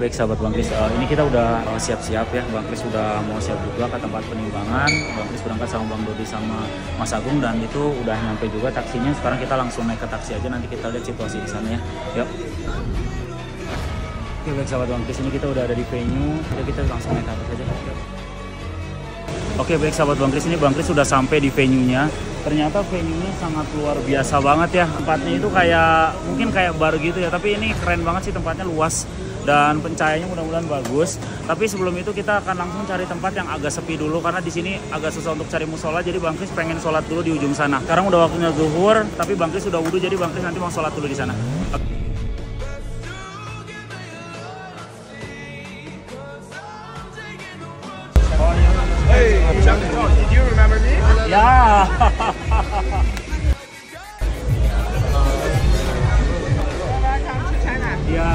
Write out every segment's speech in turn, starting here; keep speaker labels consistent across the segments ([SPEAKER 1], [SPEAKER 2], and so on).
[SPEAKER 1] baik sahabat Bang Kris, ini kita udah siap-siap ya. Bang Kris udah mau siap juga ke tempat penimbangan. Bang Kris berangkat sama Bang Dodi sama Mas Agung dan itu udah nyampe juga taksinya. Sekarang kita langsung naik ke taksi aja, nanti kita lihat situasi di sana ya. Yuk. Oke baik sahabat Bang Kris, ini kita udah ada di venue. Jadi kita langsung naik ke atas aja. Yuk. Oke baik sahabat Bang Kris, ini Bang Kris sudah sampai di venue-nya. Ternyata venue-nya sangat luar biasa banget ya. Tempatnya itu kayak mungkin kayak bar gitu ya, tapi ini keren banget sih, tempatnya luas dan pencahayaannya mudah-mudahan bagus. Tapi sebelum itu kita akan langsung cari tempat yang agak sepi dulu karena di sini agak susah untuk cari musola. Jadi Bang Kris pengen sholat dulu di ujung sana. Sekarang udah waktunya zuhur, tapi Bang Kris sudah wudhu, jadi Bang Kris nanti mau sholat dulu di sana.
[SPEAKER 2] Hey, did you remember me?
[SPEAKER 1] Ya.
[SPEAKER 2] Welcome to China.
[SPEAKER 1] Ya.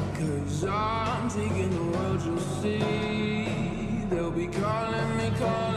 [SPEAKER 3] Taking the world, you'll see. They'll be calling me, calling.